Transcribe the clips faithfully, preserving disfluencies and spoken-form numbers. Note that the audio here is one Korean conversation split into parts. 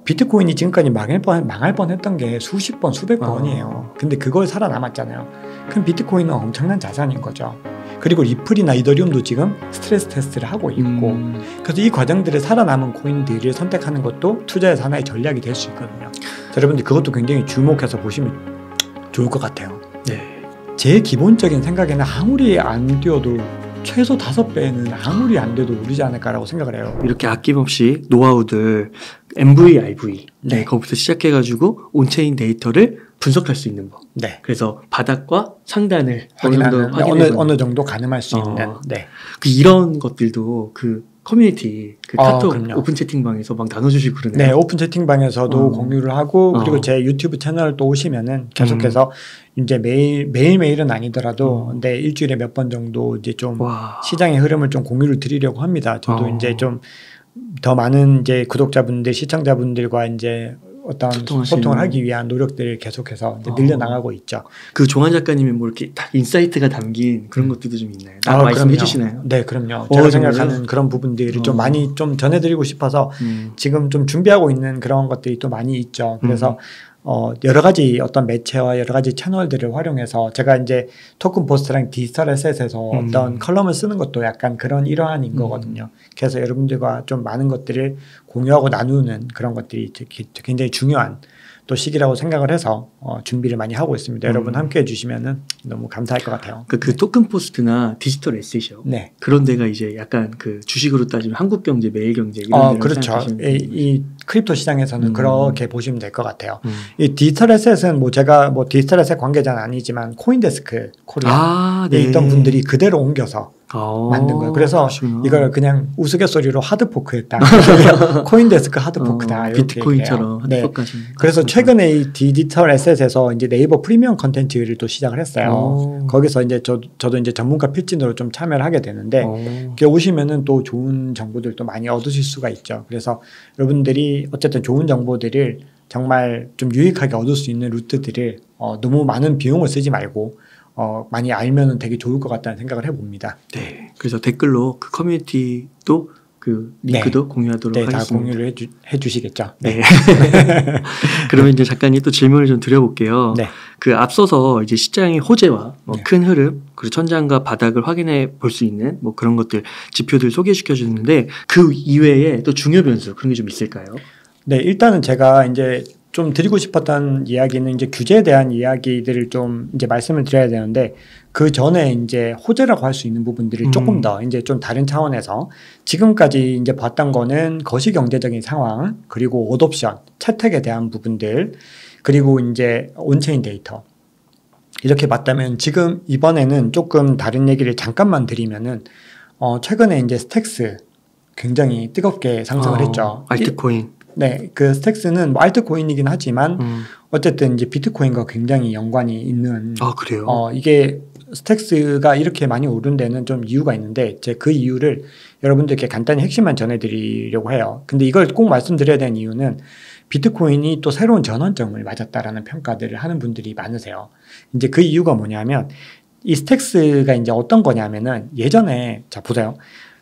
비트코인이 지금까지 망할 뻔, 망할 뻔했던 게 수십 번, 수백 번이에요. 아. 근데 그걸 살아남았잖아요. 그럼 비트코인은 엄청난 자산인 거죠. 그리고 리플이나 이더리움도 지금 스트레스 테스트를 하고 있고 음. 그래서 이 과정들을 살아남은 코인들을 선택하는 것도 투자의 하나의 전략이 될 수 있거든요. 여러분들 그것도 굉장히 주목해서 보시면 좋을 것 같아요. 네. 제 기본적인 생각에는 아무리 안 뛰어도 최소 다섯 배는 아무리 안 돼도 오르지 않을까라고 생각을 해요. 이렇게 아낌없이 노하우들 엠브이, 아이브이 네. 네, 거기서 시작해가지고 온체인 데이터를 분석할 수 있는 법. 네. 그래서 바닥과 상단을 확인하는 어느, 어느, 어느 정도 가늠할 수 어. 있는. 네. 그 이런 것들도 그 커뮤니티 그 어, 카톡 그럼요. 오픈 채팅방에서 막 나눠주시고 그러네요. 네, 오픈 채팅방에서도 어. 공유를 하고 그리고 어. 제 유튜브 채널 또 오시면은 계속해서 음. 이제 매일 매일 매일은 아니더라도 어. 네, 일주일에 몇 번 정도 이제 좀 와. 시장의 흐름을 좀 공유를 드리려고 합니다. 저도 어. 이제 좀 더 많은 이제 구독자분들, 시청자분들과 이제 어떤 소통하시는. 소통을 하기 위한 노력들을 계속해서 이제 어. 늘려나가고 있죠. 그 종환 작가님의 뭐 이렇게 딱 인사이트가 담긴 그런 것들도 좀 있나요? 나 아, 말씀해 그럼요. 주시나요? 네, 그럼요. 어, 제가 정말요? 생각하는 그런 부분들을 어. 좀 많이 좀 전해드리고 싶어서 음. 지금 좀 준비하고 있는 그런 것들이 또 많이 있죠. 그래서 음. 어, 여러 가지 어떤 매체와 여러 가지 채널들을 활용해서 제가 이제 토큰 포스트랑 디지털 에셋에서 음. 어떤 컬럼을 쓰는 것도 약간 그런 일환인 음. 거거든요. 그래서 여러분들과 좀 많은 것들을 공유하고 나누는 그런 것들이 굉장히 중요한 또 시기라고 생각을 해서 어, 준비를 많이 하고 있습니다. 음. 여러분 함께 해주시면 너무 감사할 것 같아요. 그, 그 토큰 포스트나 디지털 에셋이요. 네. 그런 데가 이제 약간 그 주식으로 따지면 한국경제, 매일경제 이런 어, 데를 그렇죠. 생각하시면 이, 이 크립토 시장에서는 음. 그렇게 보시면 될 것 같아요. 음. 이 디지털 에셋은 뭐 제가 뭐 디지털 에셋 관계자는 아니지만 코인데스크 코리아에 아, 네. 있던 분들이 그대로 옮겨서 아, 만든 거예요. 그래서 그러시구나. 이걸 그냥 우스갯소리로 하드포크했다. 코인데스크 하드포크다. 어, 이렇게 비트코인처럼 얘기해요. 네. 하드포크하신. 그래서 최근에 이 디지털 에셋에서 이제 네이버 프리미엄 컨텐츠를 또 시작을 했어요. 오. 거기서 이제 저, 저도 이제 전문가 필진으로 좀 참여를 하게 되는데 어. 이렇게 오시면은 또 좋은 정보들도 많이 얻으실 수가 있죠. 그래서 여러분들이 어쨌든 좋은 정보들을 정말 좀 유익하게 얻을 수 있는 루트들을 어, 너무 많은 비용을 쓰지 말고 어, 많이 알면은 되게 좋을 것 같다는 생각을 해봅니다. 네. 그래서 댓글로 그 커뮤니티도 그 링크도 네. 공유하도록 네, 다 하겠습니다. 공유를 해주, 해주시겠죠. 네. 그러면 이제 작가님 또 질문을 좀 드려볼게요. 네. 그 앞서서 이제 시장의 호재와 뭐 네. 큰 흐름 그리고 천장과 바닥을 확인해 볼 수 있는 뭐 그런 것들 지표들 소개시켜 주는데 그 이외에 또 중요 변수 그런 게 좀 있을까요? 네, 일단은 제가 이제 좀 드리고 싶었던 이야기는 이제 규제에 대한 이야기들을 좀 이제 말씀을 드려야 되는데 그 전에 이제 호재라고 할 수 있는 부분들을 음. 조금 더 이제 좀 다른 차원에서 지금까지 이제 봤던 거는 거시 경제적인 상황 그리고 어뎨션 채택에 대한 부분들 그리고 이제 온체인 데이터 이렇게 봤다면 지금 이번에는 조금 다른 얘기를 잠깐만 드리면은 어 최근에 이제 스택스 굉장히 뜨겁게 상승을 어, 했죠. 알트코인. 네, 그 스택스는 뭐 알트코인이긴 하지만 음. 어쨌든 이제 비트코인과 굉장히 연관이 있는 아 그래요? 어 이게 스택스가 이렇게 많이 오른 데는 좀 이유가 있는데 제 그 이유를 여러분들께 간단히 핵심만 전해드리려고 해요. 근데 이걸 꼭 말씀드려야 되는 이유는 비트코인이 또 새로운 전환점을 맞았다라는 평가들을 하는 분들이 많으세요. 이제 그 이유가 뭐냐면 이 스택스가 이제 어떤 거냐면은 예전에 자 보세요.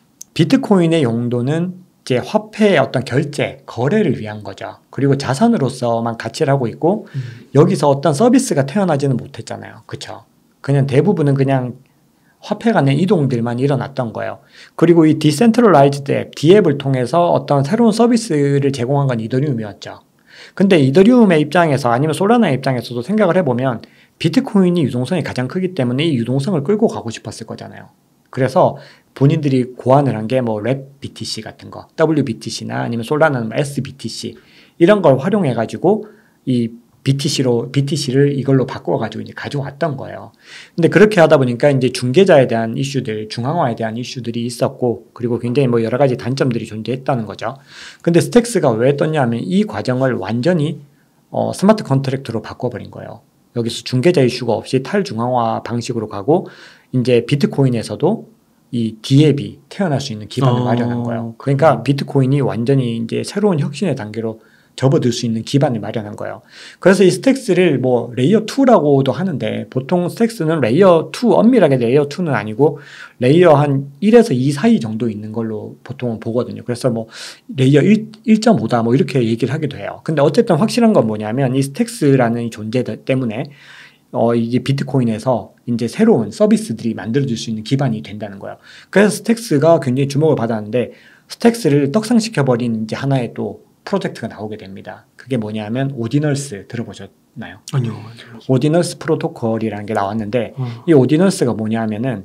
비트코인의 용도는 이제 화폐의 어떤 결제, 거래를 위한 거죠. 그리고 자산으로서만 가치를 하고 있고 음. 여기서 어떤 서비스가 태어나지는 못했잖아요. 그렇죠? 그냥 대부분은 그냥 화폐 간의 이동들만 일어났던 거예요. 그리고 이 디센트럴라이즈드 앱, D앱을 통해서 어떤 새로운 서비스를 제공한 건 이더리움이었죠. 근데 이더리움의 입장에서 아니면 솔라나의 입장에서도 생각을 해보면 비트코인이 유동성이 가장 크기 때문에 이 유동성을 끌고 가고 싶었을 거잖아요. 그래서 본인들이 고안을 한 게 뭐 랩 비티씨 같은 거, 더블유비티씨나 아니면 솔라나는 에스비티씨 이런 걸 활용해 가지고 이 비티씨로 비티씨를 이걸로 바꿔 가지고 이제 가져왔던 거예요. 근데 그렇게 하다 보니까 이제 중개자에 대한 이슈들, 중앙화에 대한 이슈들이 있었고 그리고 굉장히 뭐 여러 가지 단점들이 존재했다는 거죠. 근데 스택스가 왜 떴냐면 이 과정을 완전히 어, 스마트 컨트랙트로 바꿔버린 거예요. 여기서 중개자 이슈가 없이 탈중앙화 방식으로 가고 이제 비트코인에서도 이 D앱이 태어날 수 있는 기반을 어, 마련한 거예요. 그러니까 비트코인이 완전히 이제 새로운 혁신의 단계로 접어들 수 있는 기반을 마련한 거예요. 그래서 이 스택스를 뭐 레이어 투라고도 하는데 보통 스택스는 레이어 투, 엄밀하게 레이어 투는 아니고 레이어 한 일에서 이 사이 정도 있는 걸로 보통은 보거든요. 그래서 뭐 레이어 일, 일 점 오다 뭐 이렇게 얘기를 하기도 해요. 근데 어쨌든 확실한 건 뭐냐면 이 스택스라는 이 존재 때문에 어, 이게 비트코인에서 이제 새로운 서비스들이 만들어질 수 있는 기반이 된다는 거예요. 그래서 스택스가 굉장히 주목을 받았는데 스택스를 떡상시켜버린 이제 하나의 또 프로젝트가 나오게 됩니다. 그게 뭐냐면 오디널스 들어보셨나요? 아니요. 오디널스 프로토콜이라는 게 나왔는데 어. 이 오디널스가 뭐냐면은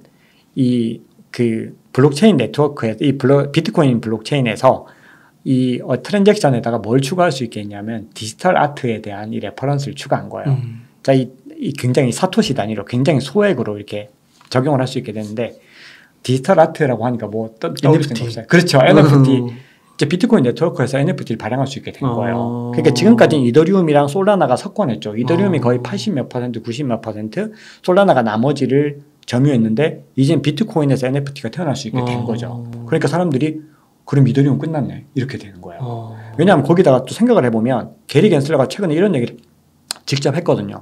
이 그 블록체인 네트워크에 이 블로, 비트코인 블록체인에서 이 어, 트랜잭션에다가 뭘 추가할 수 있겠냐면 디지털 아트에 대한 이 레퍼런스를 추가한 거예요. 음. 자, 이, 이 굉장히 사토시 단위로 굉장히 소액으로 이렇게 적용을 할 수 있게 되는데 디지털 아트라고 하니까 뭐 떠, 떠오르는 거 없어요? 그렇죠. 엔에프티. 음. 이제 비트코인 네트워크에서 엔에프티를 발행할 수 있게 된 거예요. 어. 그러니까 지금까지는 이더리움이랑 솔라나가 섞어냈죠. 이더리움이 어. 거의 팔십 몇 퍼센트, 구십 몇 퍼센트, 솔라나가 나머지를 점유했는데 이젠 비트코인에서 엔에프티가 태어날 수 있게 된 어. 거죠. 그러니까 사람들이 그럼 이더리움 끝났네 이렇게 되는 거예요. 어. 왜냐하면 거기다가 또 생각을 해보면 게리 겐슬러가 최근에 이런 얘기를 직접 했거든요.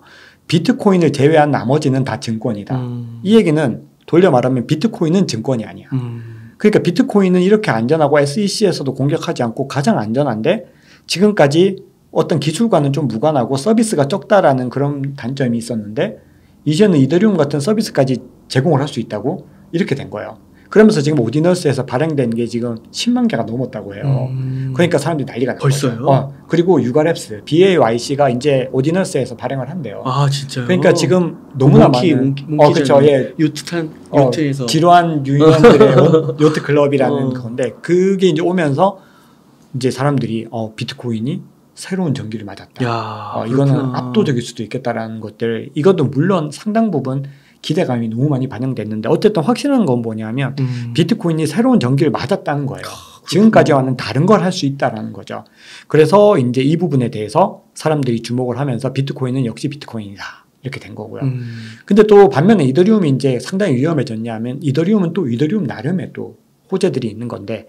비트코인을 제외한 나머지는 다 증권이다. 음. 이 얘기는 돌려 말하면 비트코인은 증권이 아니야. 음. 그러니까 비트코인은 이렇게 안전하고 에스이씨에서도 공격하지 않고 가장 안전한데 지금까지 어떤 기술과는 좀 무관하고 서비스가 적다라는 그런 단점이 있었는데 이제는 이더리움 같은 서비스까지 제공을 할 수 있다고 이렇게 된 거예요. 그러면서 지금 오디너스에서 발행된 게 지금 십만 개가 넘었다고 해요. 음. 그러니까 사람들이 난리가 난 벌써요? 거죠. 어, 그리고 유가랩스, 비에이와이씨가 이제 오디너스에서 발행을 한대요. 아 진짜요? 그러니까 지금 너무나 몽키, 많은 몽키, 어 그렇죠. 예. 요트탄 어, 요트에서 지루한 유인원들의 요트 클럽이라는 어. 건데 그게 이제 오면서 이제 사람들이 어 비트코인이 새로운 전기를 맞았다. 야, 어, 이거는 그렇구나. 압도적일 수도 있겠다라는 것들. 이것도 물론 상당 부분 기대감이 너무 많이 반영됐는데 어쨌든 확실한 건 뭐냐면 음. 비트코인이 새로운 전기를 맞았다는 거예요. 아, 지금까지와는 다른 걸 할 수 있다라는 거죠. 그래서 이제 이 부분에 대해서 사람들이 주목을 하면서 비트코인은 역시 비트코인이다. 이렇게 된 거고요. 음. 근데 또 반면에 이더리움이 이제 상당히 위험해졌냐면 이더리움은 또 이더리움 나름의 또 호재들이 있는 건데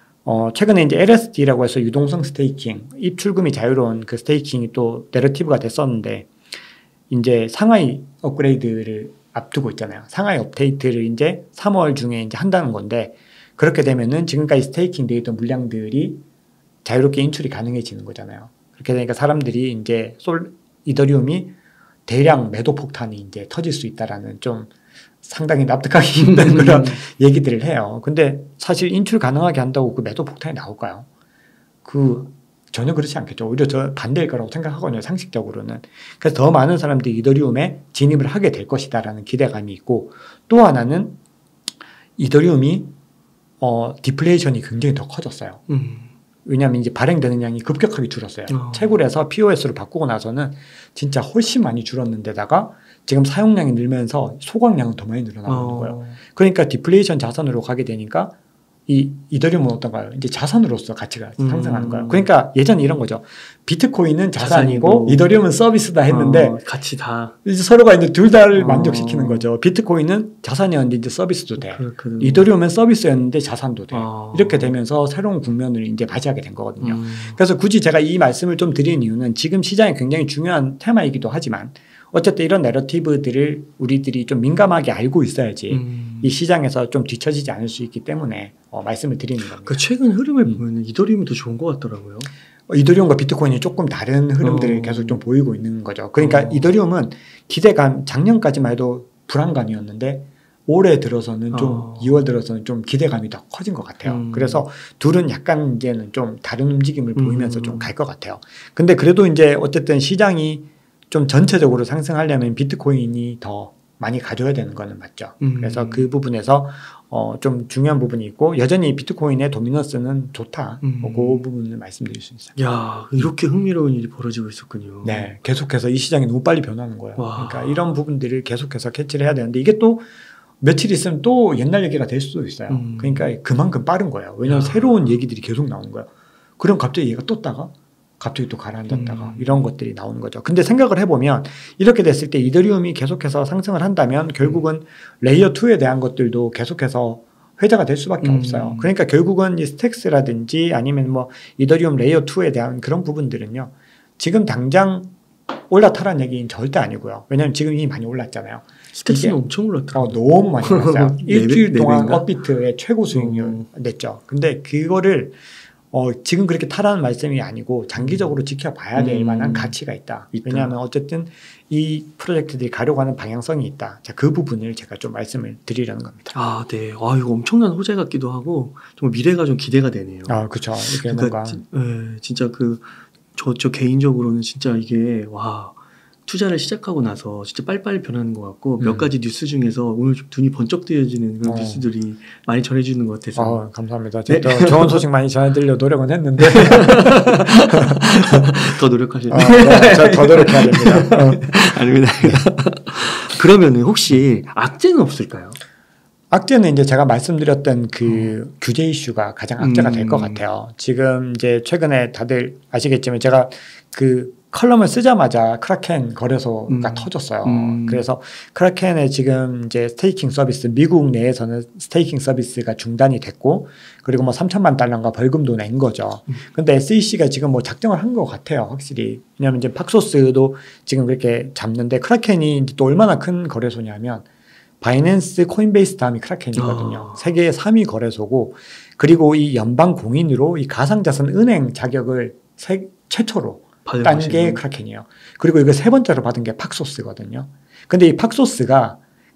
어 최근에 이제 엘에스디라고 해서 유동성 스테이킹, 입출금이 자유로운 그 스테이킹이 또 내러티브가 됐었는데 이제 상하이 업그레이드를 앞두고 있잖아요. 상하이 업데이트를 이제 삼월 중에 이제 한다는 건데 그렇게 되면은 지금까지 스테이킹 되어 있던 물량들이 자유롭게 인출이 가능해지는 거잖아요. 그렇게 되니까 사람들이 이제 솔 이더리움이 대량 매도 폭탄이 이제 터질 수 있다라는 좀 상당히 납득하기 힘든 그런 얘기들을 해요. 근데 사실 인출 가능하게 한다고 그 매도 폭탄이 나올까요? 그 전혀 그렇지 않겠죠. 오히려 저 반대일 거라고 생각하거든요. 상식적으로는. 그래서 더 많은 사람들이 이더리움에 진입을 하게 될 것이다라는 기대감이 있고 또 하나는 이더리움이 어, 디플레이션이 굉장히 더 커졌어요. 음. 왜냐하면 이제 발행되는 양이 급격하게 줄었어요. 어. 채굴에서 피오에스로 바꾸고 나서는 진짜 훨씬 많이 줄었는데다가 지금 사용량이 늘면서 소각량은 더 많이 늘어나고 있는 어. 거예요. 그러니까 디플레이션 자산으로 가게 되니까 이 이더리움은 어떤가요? 이제 자산으로서 가치가 음. 상승하는 거예요. 그러니까 예전에 이런 거죠. 비트코인은 자산이고, 자산이고 이더리움은 서비스다 했는데 어, 같이 다 이제 서로가 이제 둘 다를 어. 만족시키는 거죠. 비트코인은 자산이었는데 이제 서비스도 돼. 그렇거든요. 이더리움은 서비스였는데 자산도 돼. 어. 이렇게 되면서 새로운 국면을 이제 맞이하게 된 거거든요. 음. 그래서 굳이 제가 이 말씀을 좀 드리는 이유는 지금 시장이 굉장히 중요한 테마이기도 하지만 어쨌든 이런 내러티브들을 우리들이 좀 민감하게 알고 있어야지 음. 이 시장에서 좀 뒤처지지 않을 수 있기 때문에 어, 말씀을 드리는 겁니다. 그 최근 흐름을 음. 보면 이더리움이 더 좋은 것 같더라고요. 어, 이더리움과 비트코인이 조금 다른 흐름들을 어. 계속 좀 보이고 있는 거죠. 그러니까 어. 이더리움은 기대감, 작년까지만 해도 불안감이었는데 올해 들어서는 좀 어. 이월 들어서는 좀 기대감이 더 커진 것 같아요. 음. 그래서 둘은 약간 이제는 좀 다른 움직임을 보이면서 음. 좀 갈 것 같아요. 근데 그래도 이제 어쨌든 시장이 좀 전체적으로 상승하려면 비트코인이 더 많이 가져야 되는 거는 맞죠. 음. 그래서 그 부분에서 어 좀 중요한 부분이 있고 여전히 비트코인의 도미넌스는 좋다. 음. 뭐 그 부분을 말씀드릴 수 있어요. 야, 이렇게 흥미로운 일이 벌어지고 있었군요. 네, 계속해서 이 시장이 너무 빨리 변하는 거예요. 와. 그러니까 이런 부분들을 계속해서 캐치를 해야 되는데 이게 또 며칠 있으면 또 옛날 얘기가 될 수도 있어요. 음. 그러니까 그만큼 빠른 거예요. 왜냐하면 야. 새로운 얘기들이 계속 나오는 거예요. 그럼 갑자기 얘가 떴다가 갑자기 또 가라앉았다가 음. 이런 것들이 나오는 거죠. 근데 생각을 해보면 이렇게 됐을 때 이더리움이 계속해서 상승을 한다면 결국은 레이어 투에 대한 것들도 계속해서 회자가 될 수밖에 음. 없어요. 그러니까 결국은 이 스택스라든지 아니면 뭐 이더리움 레이어 투에 대한 그런 부분들은요. 지금 당장 올라타라는 얘기는 절대 아니고요. 왜냐하면 지금 이미 많이 올랐잖아요. 스택스는 엄청 올랐더라고요. 어, 너무 많이 올랐어요. 일주일 네 배, 동안 네 배인가? 업비트의 최고 수익률 음. 냈죠. 근데 그거를 어, 지금 그렇게 타라는 말씀이 아니고 장기적으로 지켜봐야 될 음. 만한 가치가 있다. 있다. 왜냐하면 어쨌든 이 프로젝트들이 가려고 하는 방향성이 있다. 자, 그 부분을 제가 좀 말씀을 드리려는 겁니다. 아, 네. 아, 이거 엄청난 호재 같기도 하고 정말 미래가 좀 기대가 되네요. 아, 그렇죠. 이게 그러니까 뭔가 지- 예, 진짜 그 저 저 개인적으로는 진짜 이게 와 투자를 시작하고 나서 진짜 빨리빨리 변하는 것 같고 몇 음. 가지 뉴스 중에서 오늘 좀 눈이 번쩍 뜨여지는 그런 어. 뉴스들이 많이 전해지는 것 같아서 아, 감사합니다. 제가 또 좋은 소식 많이 전해드리려 노력은 했는데 더 노력하시는 어, 네, 저더 노력해야 됩니다. 어. 아닙니다. 그러면은 혹시 악재는 없을까요? 악재는 이제 제가 말씀드렸던 그 음. 규제 이슈가 가장 악재가 될 것 음. 같아요. 지금 이제 최근에 다들 아시겠지만 제가 그 컬럼을 쓰자마자 크라켄 거래소가 음. 터졌어요. 음. 그래서 크라켄의 지금 이제 스테이킹 서비스 미국 내에서는 스테이킹 서비스가 중단이 됐고 그리고 뭐 삼천만 달러인가 벌금도 낸 거죠. 음. 근데 에스이씨가 지금 뭐 작정을 한 것 같아요. 확실히. 왜냐하면 이제 팍소스도 지금 그렇게 잡는데 크라켄이 이제 또 얼마나 큰 거래소냐면 바이낸스, 코인베이스 다음이 크라켄이거든요. 아. 세계 삼 위 거래소고 그리고 이 연방 공인으로 이 가상자산 은행 자격을 세, 최초로 딴 게 받으시는 크라켄이에요. 그리고 이거 세 번째로 받은 게 팍소스거든요. 근데 이 팍소스가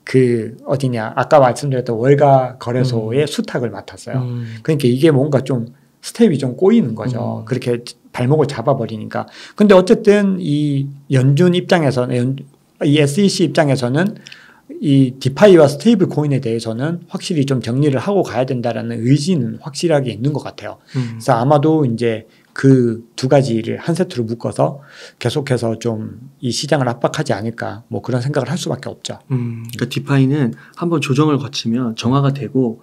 그 어디냐 아까 말씀드렸던 월가 거래소의 음. 수탁을 맡았어요. 음. 그러니까 이게 뭔가 좀 스텝이 좀 꼬이는 거죠. 음. 그렇게 발목을 잡아버리니까. 근데 어쨌든 이 연준 입장에서는 연- 이 에스이씨 입장에서는 이 디파이와 스테이블 코인에 대해서는 확실히 좀 정리를 하고 가야 된다라는 의지는 확실하게 있는 것 같아요. 음. 그래서 아마도 이제 그 두 가지를 한 세트로 묶어서 계속해서 좀 이 시장을 압박하지 않을까 뭐 그런 생각을 할 수밖에 없죠. 음. 그러니까 디파이는 한번 조정을 거치면 정화가 되고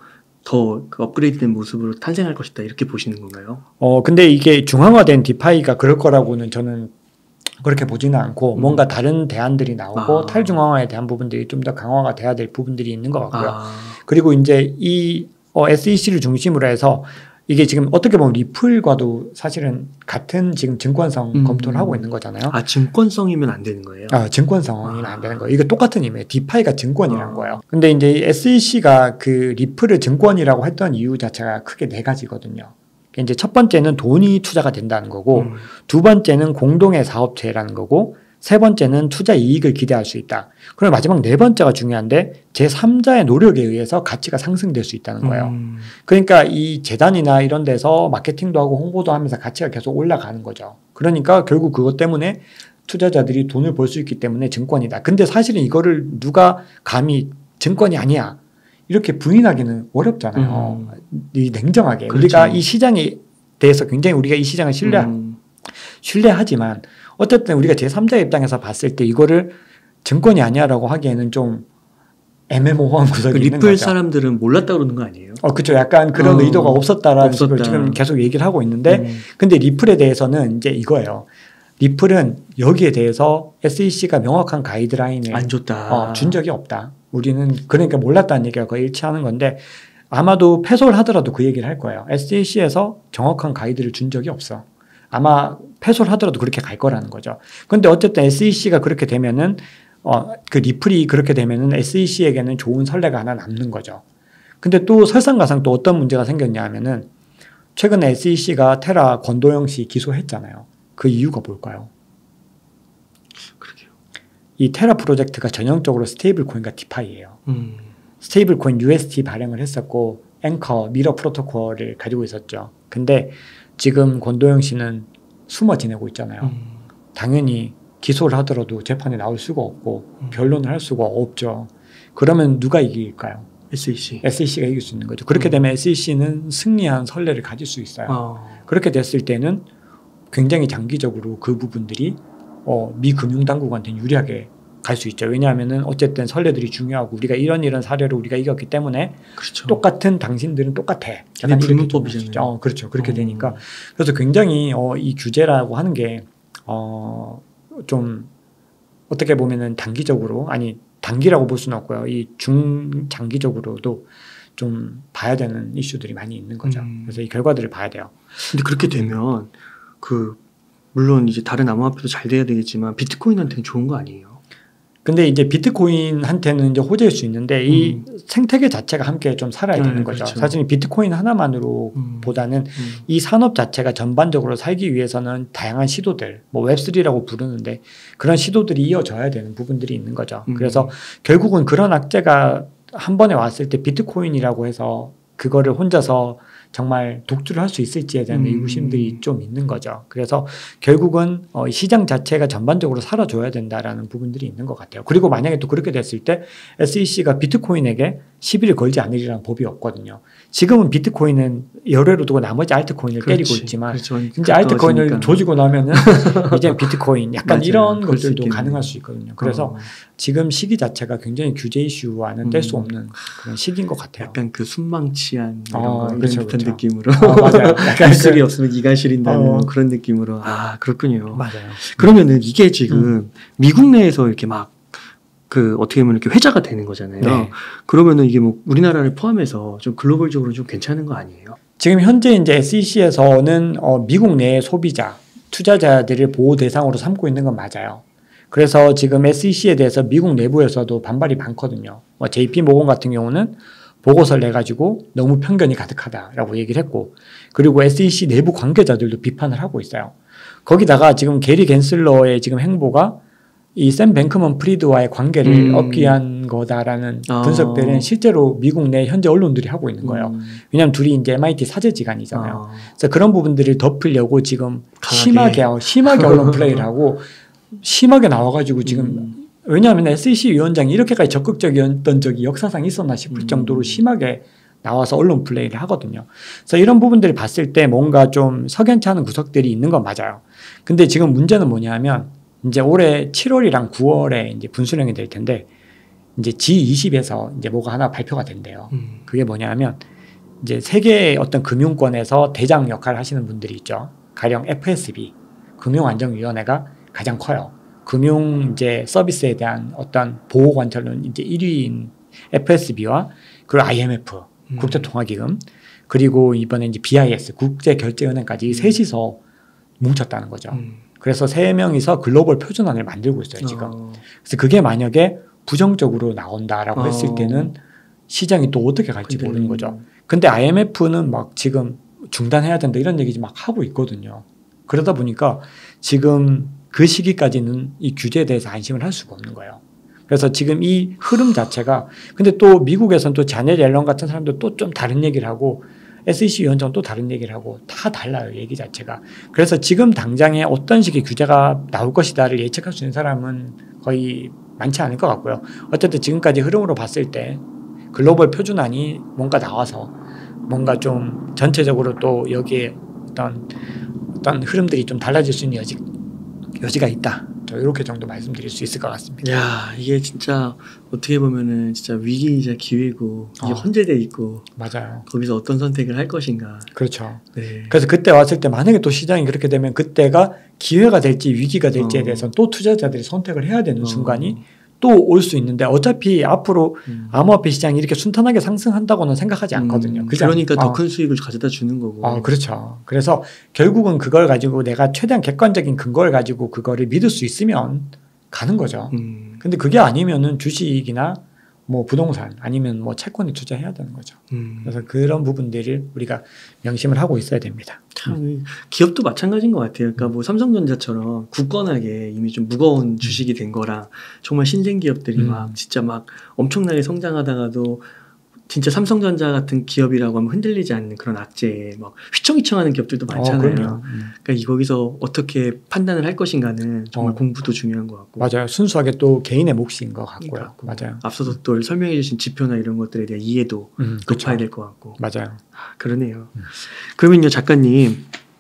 더그 업그레이드된 모습으로 탄생할 것이다 이렇게 보시는 건가요? 어 근데 이게 중앙화된 디파이가 그럴 거라고는 저는 그렇게 보지는 않고 음. 뭔가 다른 대안들이 나오고 아. 탈중앙화에 대한 부분들이 좀 더 강화가 돼야 될 부분들이 있는 것 같고요. 아. 그리고 이제 이 어, 에스이씨를 중심으로 해서 이게 지금 어떻게 보면 리플과도 사실은 같은 지금 증권성 음. 검토를 하고 있는 거잖아요. 아 증권성이면 안 되는 거예요? 아, 증권성이면 안 되는 거예요. 이거 똑같은 의미예요. 디파이가 증권이란 아. 거예요. 근데 이제 에스이씨가 그 리플을 증권이라고 했던 이유 자체가 크게 네 가지거든요. 이제 첫 번째는 돈이 투자가 된다는 거고, 음. 두 번째는 공동의 사업체라는 거고, 세 번째는 투자 이익을 기대할 수 있다. 그리고 마지막 네 번째가 중요한데 제삼자의 노력에 의해서 가치가 상승될 수 있다는 거예요. 음. 그러니까 이 재단이나 이런 데서 마케팅도 하고 홍보도 하면서 가치가 계속 올라가는 거죠. 그러니까 결국 그것 때문에 투자자들이 돈을 벌 수 있기 때문에 증권이다. 근데 사실은 이거를 누가 감히 증권이 아니야 이렇게 부인하기는 어렵잖아요. 음. 이 냉정하게 그렇죠. 우리가 이 시장에 대해서 굉장히 우리가 이 시장을 신뢰 음. 신뢰하지만 어쨌든 우리가 제삼자 입장에서 봤을 때 이거를 증권이 아니야라고 하기에는 좀 애매모호한 그 구석이 있는 리플 거죠. 사람들은 몰랐다 그러는 거 아니에요? 어, 그렇죠. 약간 그런 어, 의도가 없었다라는 없었다. 식으로 지금 계속 얘기를 하고 있는데, 음. 근데 리플에 대해서는 이제 이거예요. 리플은 여기에 대해서 에스이씨가 명확한 가이드라인을 안 줬다. 어, 준 적이 없다. 우리는 그러니까 몰랐다는 얘기가 거의 일치하는 건데 아마도 패소를 하더라도 그 얘기를 할 거예요. 에스이씨에서 정확한 가이드를 준 적이 없어. 아마 패소를 하더라도 그렇게 갈 거라는 거죠. 근데 어쨌든 에스이씨가 그렇게 되면은 어, 그 리플이 그렇게 되면은 에스이씨에게는 좋은 선례가 하나 남는 거죠. 근데 또 설상가상 또 어떤 문제가 생겼냐 하면은 최근에 에스이씨가 테라 권도영 씨 기소했잖아요. 그 이유가 뭘까요? 그러게요. 이 테라 프로젝트가 전형적으로 스테이블 코인과 디파이예요. 음. 스테이블 코인 유에스티 발행을 했었고 앵커 미러 프로토콜을 가지고 있었죠. 근데 지금 권도영 씨는 숨어 지내고 있잖아요. 음. 당연히 기소를 하더라도 재판에 나올 수가 없고 음. 변론을 할 수가 없죠. 그러면 누가 이길까요? 에스이씨. 에스이씨가 이길 수 있는 거죠. 그렇게 음. 되면 에스이씨는 승리한 선례를 가질 수 있어요. 어. 그렇게 됐을 때는 굉장히 장기적으로 그 부분들이 어, 미 금융당국한테는 유리하게 갈 수 있죠. 왜냐하면은 어쨌든 선례들이 중요하고 우리가 이런 이런 사례로 우리가 이겼기 때문에 그렇죠. 똑같은 당신들은 똑같아. 걔네 이렇게 불문법이잖아요. 좀 어, 그렇죠. 그렇게 어. 되니까 그래서 굉장히 어, 이 규제라고 하는 게 어, 좀 어떻게 보면은 단기적으로 아니 단기라고 볼 수는 없고요. 이 중장기적으로도 좀 봐야 되는 이슈들이 많이 있는 거죠. 음. 그래서 이 결과들을 봐야 돼요. 근데 그렇게 되면 그 물론 이제 다른 암호화폐도 잘 돼야 되겠지만 비트코인한테는 좋은 거 아니에요? 근데 이제 비트코인한테는 이제 호재일 수 있는데 이 음. 생태계 자체가 함께 좀 살아야 네, 되는 거죠. 그렇죠. 사실 비트코인 하나만으로 음. 보다는 음. 이 산업 자체가 전반적으로 살기 위해서는 다양한 시도들, 뭐 웹쓰리라고 부르는데 그런 시도들이 이어져야 되는 부분들이 있는 거죠. 음. 그래서 결국은 그런 악재가 한 번에 왔을 때 비트코인이라고 해서 그거를 혼자서 정말 독주를 할 수 있을지에 대한 음. 의구심들이 좀 있는 거죠. 그래서 결국은 어, 시장 자체가 전반적으로 살아줘야 된다라는 부분들이 있는 것 같아요. 그리고 만약에 또 그렇게 됐을 때 에스이씨가 비트코인에게 시비를 걸지 않으리라는 법이 없거든요. 지금은 비트코인은 열애로 두고 나머지 알트코인을 그렇지. 때리고 있지만 그렇죠. 이제 알트코인을 가까워지니까. 조지고 나면은 이제 비트코인 약간 맞아요. 이런 그럴 수 것들도 있겠네요. 가능할 수 있거든요. 그래서 어. 지금 시기 자체가 굉장히 규제 이슈와는 뗄 수 음. 없는 그런 시기인 것 같아요. 약간 그 순망치한 이런 어, 거 이런 그렇죠, 듯한 그렇죠. 느낌으로 아, 맞아요. 약간 기술이 그- 없으면 이가 시린다는 어. 그런 느낌으로 아 그렇군요. 맞아요. 그러면은 이게 지금 음. 미국 내에서 이렇게 막 그 어떻게 보면 이렇게 회자가 되는 거잖아요. 네. 그러면은 이게 뭐 우리나라를 포함해서 좀 글로벌적으로 좀 괜찮은 거 아니에요? 지금 현재 이제 에스이씨에서는 어, 미국 내 소비자, 투자자들을 보호 대상으로 삼고 있는 건 맞아요. 그래서 지금 에스이씨에 대해서 미국 내부에서도 반발이 많거든요. 뭐 제이피모건 같은 경우는 보고서를 내가지고 너무 편견이 가득하다라고 얘기를 했고, 그리고 에스이씨 내부 관계자들도 비판을 하고 있어요. 거기다가 지금 게리 갠슬러의 지금 행보가 이 샘 뱅크먼 프리드와의 관계를 음. 얻기 위한 거다라는 아. 분석들은 실제로 미국 내 현재 언론들이 하고 있는 거예요. 음. 왜냐하면 둘이 이제 엠아이티 사제지간이잖아요. 아. 그래서 그런 부분들을 덮으려고 지금 강하게. 심하게 어, 심하게 언론 플레이를 하고 심하게 나와가지고 지금 음. 왜냐하면 에스이씨 위원장이 이렇게까지 적극적이었던 적이 역사상 있었나 싶을 음. 정도로 심하게 나와서 언론 플레이를 하거든요. 그래서 이런 부분들을 봤을 때 뭔가 좀 석연치 않은 구석들이 있는 건 맞아요. 근데 지금 문제는 뭐냐면 이제 올해 칠월이랑 구월에 이제 분수령이 될 텐데 이제 지 이십에서 이제 뭐가 하나 발표가 된대요. 음. 그게 뭐냐면 이제 세계의 어떤 금융권에서 대장 역할을 하시는 분들이 있죠. 가령 에프에스비 금융안정위원회가 가장 커요. 금융 이제 서비스에 대한 어떤 보호 관찰은 이제 일 위인 에프에스비와 그리고 아이엠에프 음. 국제통화기금 그리고 이번에 이제 비아이에스 국제결제은행까지 이 셋이서 뭉쳤다는 거죠. 음. 그래서 세 명이서 글로벌 표준안을 만들고 있어요 지금. 어. 그래서 그게 만약에 부정적으로 나온다라고 어. 했을 때는 시장이 또 어떻게 갈지 근데 모르는 거죠. 근데 아이엠에프는 막 지금 중단해야 된다 이런 얘기 막 하고 있거든요. 그러다 보니까 지금 그 시기까지는 이 규제에 대해서 안심을 할 수가 없는 거예요. 그래서 지금 이 흐름 자체가 근데 또 미국에서는 또 자넷 옐런 같은 사람도 또 좀 다른 얘기를 하고 에스이씨 위원장은 또 다른 얘기를 하고 다 달라요 얘기 자체가. 그래서 지금 당장에 어떤 식의 규제가 나올 것이다를 예측할 수 있는 사람은 거의 많지 않을 것 같고요. 어쨌든 지금까지 흐름으로 봤을 때 글로벌 표준안이 뭔가 나와서 뭔가 좀 전체적으로 또 여기에 어떤 어떤 흐름들이 좀 달라질 수 있는 여지, 여지가 있다. 저 이렇게 정도 말씀드릴 수 있을 것 같습니다. 야 이게 진짜 어떻게 보면은 진짜 위기이자 기회고 이게 어. 혼재돼 있고 맞아요. 거기서 어떤 선택을 할 것인가. 그렇죠. 네. 그래서 그때 왔을 때 만약에 또 시장이 그렇게 되면 그때가 기회가 될지 위기가 될지에 어. 대해서 또 투자자들이 선택을 해야 되는 어. 순간이 또 올 수 있는데 어차피 앞으로 음. 암호화폐 시장이 이렇게 순탄하게 상승한다고는 생각하지 않거든요. 음, 그죠? 그러니까 더 어. 큰 수익을 가져다 주는 거고. 어, 그렇죠. 그래서 결국은 그걸 가지고 내가 최대한 객관적인 근거를 가지고 그거를 믿을 수 있으면 가는 거죠. 음. 근데 그게 아니면은 주식이나 뭐 부동산 아니면 뭐 채권에 투자해야 되는 거죠. 음. 그래서 그런 부분들을 우리가 명심을 하고 있어야 됩니다. 참 기업도 마찬가지인 것 같아요. 그러니까 뭐 삼성전자처럼 굳건하게 이미 좀 무거운 주식이 된 거랑 정말 신생 기업들이 음. 막 진짜 막 엄청나게 성장하다가도 진짜 삼성전자 같은 기업이라고 하면 흔들리지 않는 그런 악재에 막 휘청휘청하는 기업들도 많잖아요. 어, 그럼요. 음. 그러니까 이 거기서 어떻게 판단을 할 것인가는 정말 어. 공부도 중요한 것 같고. 맞아요. 순수하게 또 개인의 몫인 것 같고요. 같고. 맞아요. 앞서서 또 설명해 주신 지표나 이런 것들에 대한 이해도 음, 높아야 그렇죠. 될 것 같고. 맞아요. 아, 그러네요. 음. 그러면요, 작가님.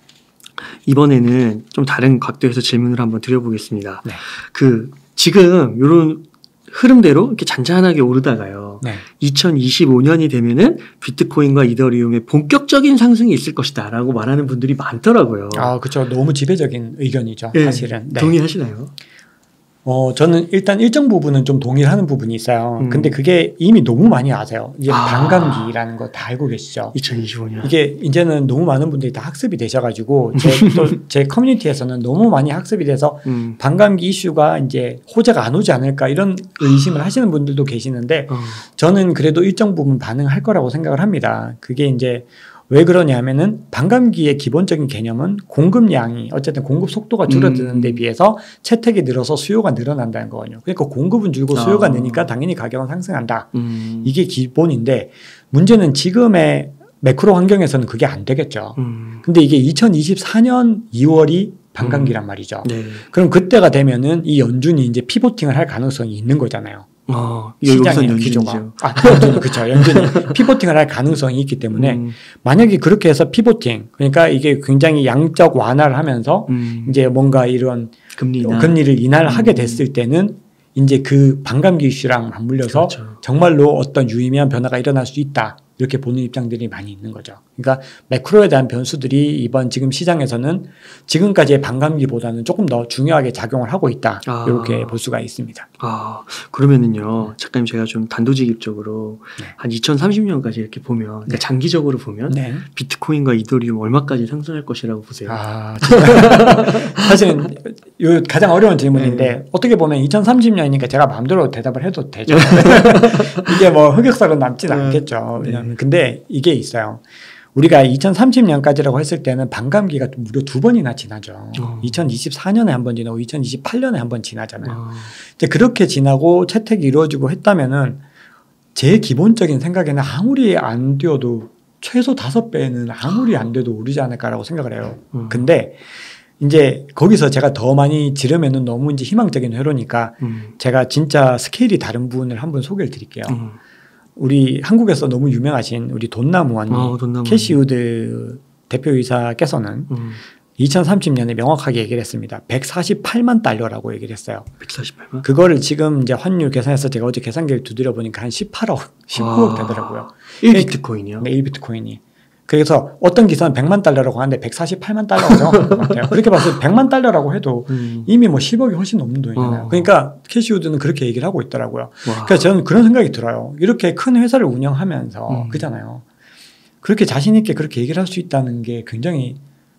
이번에는 좀 다른 각도에서 질문을 한번 드려보겠습니다. 네. 그, 지금 요런 흐름대로 이렇게 잔잔하게 오르다가요. 네. 이천이십오 년이 되면은 비트코인과 이더리움의 본격적인 상승이 있을 것이다 라고 말하는 분들이 많더라고요. 아, 그렇죠. 너무 지배적인 의견이죠. 네, 사실은. 네. 동의하시나요? 어, 저는 일단 일정 부분은 좀 동일하는 부분이 있어요. 음. 근데 그게 이미 너무 많이 아세요. 이제 아. 반감기라는 거 다 알고 계시죠? 이천이십오 년. 이게 이제는 너무 많은 분들이 다 학습이 되셔가지고 제, 또 제 커뮤니티에서는 너무 많이 학습이 돼서 음. 반감기 이슈가 이제 호재가 안 오지 않을까 이런 의심을 하시는 분들도 계시는데 어. 저는 그래도 일정 부분 반응할 거라고 생각을 합니다. 그게 이제 왜 그러냐면은 반감기의 기본적인 개념은 공급량이 어쨌든 공급 속도가 줄어드는 데 음. 비해서 채택이 늘어서 수요가 늘어난다는 거거든요. 그러니까 공급은 줄고 수요가 아. 느니까 당연히 가격은 상승한다. 음. 이게 기본인데 문제는 지금의 매크로 환경에서는 그게 안 되겠죠. 음. 근데 이게 이천이십사 년 이월이 반감기란 말이죠. 네. 그럼 그때가 되면은 이 연준이 이제 피보팅을 할 가능성이 있는 거잖아요. 어, 여기선 시장의 연준이죠. 기조가. 아, 연준, 그렇죠. 연준이 피보팅을 할 가능성이 있기 때문에 음. 만약에 그렇게 해서 피보팅, 그러니까 이게 굉장히 양적 완화를 하면서 음. 이제 뭔가 이런 금리 인하. 금리를 인하를 하게 음. 됐을 때는 이제 그 반감기 이슈랑 맞물려서 그렇죠. 정말로 어떤 유의미한 변화가 일어날 수 있다. 이렇게 보는 입장들이 많이 있는 거죠. 그러니까 매크로에 대한 변수들이 이번 지금 시장에서는 지금까지의 반감기보다는 조금 더 중요하게 작용을 하고 있다. 아. 이렇게 볼 수가 있습니다. 아, 그러면은요, 작가님 제가 좀 단도직입적으로 네. 한 이천삼십 년까지 이렇게 보면, 그러니까 네. 장기적으로 보면 네. 비트코인과 이더리움 얼마까지 상승할 것이라고 보세요? 아, 진짜. 사실은 요 가장 어려운 질문인데 네. 어떻게 보면 이천삼십 년이니까 제가 마음대로 대답을 해도 되죠. 이게 뭐 흑역사로 남지는 네. 않겠죠. 네. 왜냐하면 근데 이게 있어요. 우리가 이천삼십 년까지라고 했을 때는 반감기가 무려 두 번이나 지나죠. 어. 이천이십사 년에 한 번 지나고 이천이십팔 년에 한 번 지나잖아요. 아, 이제 그렇게 지나고 채택이 이루어지고 했다면은 제 기본적인 생각에는 아무리 안 뛰어도 최소 다섯 배는 아무리 안 돼도 오르지 않을까라고 생각을 해요. 음. 근데 이제 거기서 제가 더 많이 지르면은 너무 이제 희망적인 회로니까 음. 제가 진짜 스케일이 다른 부분을 한번 소개를 드릴게요. 음. 우리 한국에서 너무 유명하신 우리 돈나무원님, 어, 돈나무원님. 캐시우드 대표이사께서는 음. 이천삼십 년에 명확하게 얘기를 했습니다. 백사십팔만 달러라고 얘기를 했어요. 백사십팔만? 그거를 지금 이제 환율 계산해서 제가 어제 계산기를 두드려 보니까 한 십팔억, 십구억 아. 되더라고요. 일 비트코인이요? 네, 일 비트코인이. 그래서 어떤 기사는 백만 달러라고 하는데 백사십팔만 달러가 정확한 것 같아요. 그렇게 봤을 때 백만 달러라고 해도 음. 이미 뭐 십억이 훨씬 넘는 돈이잖아요. 어. 그러니까 캐시우드는 그렇게 얘기를 하고 있더라고요. 와. 그래서 저는 그런 생각이 들어요. 이렇게 큰 회사를 운영하면서 음. 그잖아요. 그렇게 자신 있게 그렇게 얘기를 할 수 있다는 게 굉장히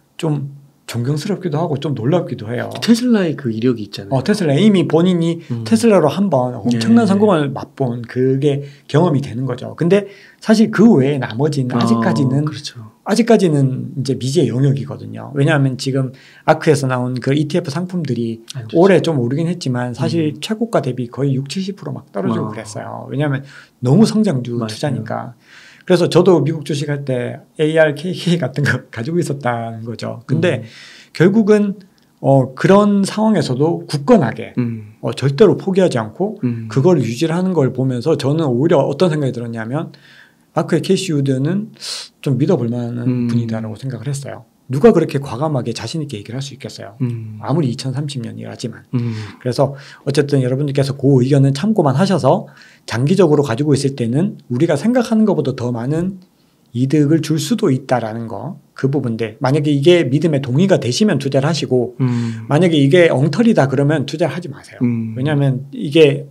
좀 존경스럽기도 하고 좀 놀랍기도 해요. 테슬라의 그 이력이 있잖아요. 어, 테슬라 이미 본인이 음. 테슬라로 한번 엄청난 네. 성공을 맛본 그게 경험이 되는 거죠. 근데 사실 그 외에 나머지는 아직까지는 어, 그렇죠. 아직까지는 이제 미지의 영역이거든요. 왜냐하면 지금 아크에서 나온 그 이티에프 상품들이 안 좋죠. 올해 좀 오르긴 했지만 사실 음. 최고가 대비 거의 육십, 칠십 퍼센트 막 떨어지고 와. 그랬어요. 왜냐하면 너무 성장주 맞아요. 투자니까. 그래서 저도 미국 주식할 때 에이알케이케이 같은 거 가지고 있었다는 거죠. 근데 음. 결국은 어, 그런 상황에서도 굳건하게 음. 어, 절대로 포기하지 않고 음. 그걸 유지를 하는 걸 보면서 저는 오히려 어떤 생각이 들었냐면 아크의 캐시우드는 좀 믿어볼 만한 음. 분이다라고 생각을 했어요. 누가 그렇게 과감하게 자신 있게 얘기를 할 수 있겠어요. 음. 아무리 이천삼십 년이라지만. 음. 그래서 어쨌든 여러분들께서 그 의견은 참고만 하셔서 장기적으로 가지고 있을 때는 우리가 생각하는 것보다 더 많은 이득을 줄 수도 있다라는 거, 그 부분들. 만약에 이게 믿음에 동의가 되시면 투자를 하시고 음. 만약에 이게 엉터리다 그러면 투자를 하지 마세요. 음. 왜냐하면 이게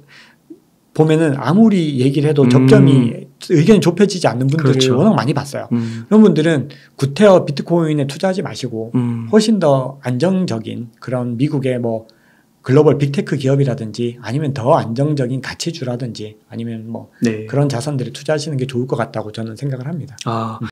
보면은 아무리 얘기를 해도 음. 접점이 의견이 좁혀지지 않는 분들을 그렇죠. 워낙 많이 봤어요. 음. 그런 분들은 구태여 비트코인에 투자하지 마시고 음. 훨씬 더 안정적인 그런 미국의 뭐 글로벌 빅테크 기업이라든지 아니면 더 안정적인 가치주라든지 아니면 뭐 네. 그런 자산들에 투자하시는 게 좋을 것 같다고 저는 생각을 합니다. 아, 음.